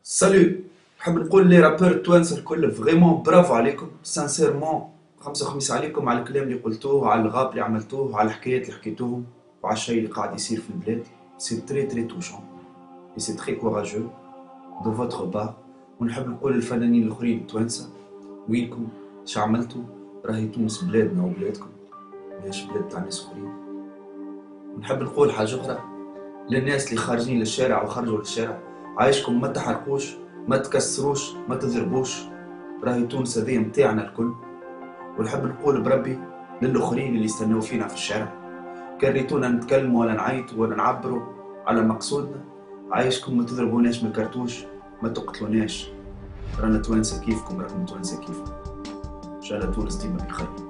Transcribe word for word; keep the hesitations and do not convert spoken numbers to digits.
سالو. نحب نقول لي رابور التوانسه الكل فريمون برافو عليكم سانسيرمون. خمسة وخميس عليكم على الكلام اللي قلتوه، على الغاب اللي عملتوه، على الحكايات اللي حكيتوهم، وعلى الشيء اللي قاعد يصير في البلاد. سي تري تري توشون اي سي تري كوراجو دو فوتر بار. ونحب نقول للفنانين الاخرين التوانسه وينكم؟ اش عملتوا؟ راهي تونس بلادنا وبلادكم، ماهيش بلاد تاع ناس اخرين. ونحب نقول حاجه اخرى للناس اللي خارجين للشارع وخرجوا للشارع، عايشكم ما تحرقوش، ما تكسروش، ما تضربوش، راهي تونس هذه متاعنا الكل. ونحب نقول بربي للآخرين اللي يستناو فينا في الشارع، كان ريتونا نتكلموا ولا نعيطوا ولا نعبروا على مقصودنا، عايشكم ما تضربوناش من كرتوش، ما تقتلوناش، رانا توانسة كيفكم، راكم توانسة كيفكم. إن شاء الله تونس ديما بخير.